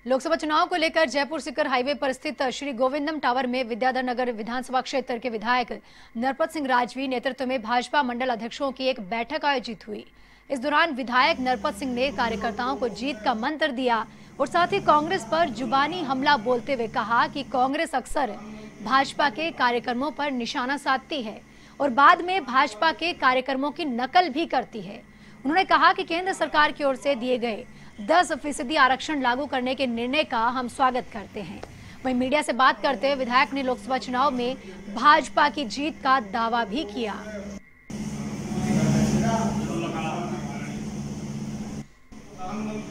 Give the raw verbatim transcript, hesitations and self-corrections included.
लोकसभा चुनाव को लेकर जयपुर सीकर हाईवे पर स्थित श्री गोविंदम टावर में विद्याधर नगर विधानसभा क्षेत्र के विधायक नरपत सिंह राजवी नेतृत्व में भाजपा मंडल अध्यक्षों की एक बैठक आयोजित हुई। इस दौरान विधायक नरपत सिंह ने कार्यकर्ताओं को जीत का मंत्र दिया और साथ ही कांग्रेस पर जुबानी हमला बोलते हुए कहा कि कांग्रेस अक्सर भाजपा के कार्यक्रमों पर निशाना साधती है और बाद में भाजपा के कार्यक्रमों की नकल भी करती है। उन्होंने कहा कि केंद्र सरकार की ओर से दिए गए दस फीसदी आरक्षण लागू करने के निर्णय का हम स्वागत करते हैं। वहीं मीडिया से बात करते हुए विधायक ने लोकसभा चुनाव में भाजपा की जीत का दावा भी किया। हम